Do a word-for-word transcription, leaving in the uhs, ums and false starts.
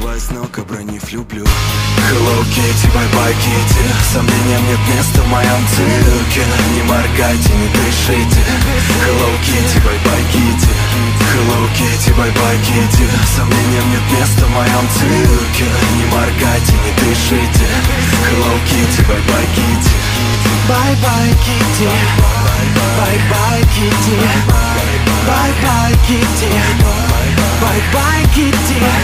сбивая с ног, обронив люблю. Hello Kitty, bye-bye Kitty, сомнениям нет места в моем цирке. Не моргайте, не дышите. Hello Kitty, bye-bye Kitty, Hello Kitty, bye-bye Kitty, сомнениям нет места в моем цирке. Не моргайте, не дышите. Hello Kitty, bye-bye Kitty, bye-bye Kitty, bye-bye Kitty, bye-bye Kitty, bye-bye Kitty.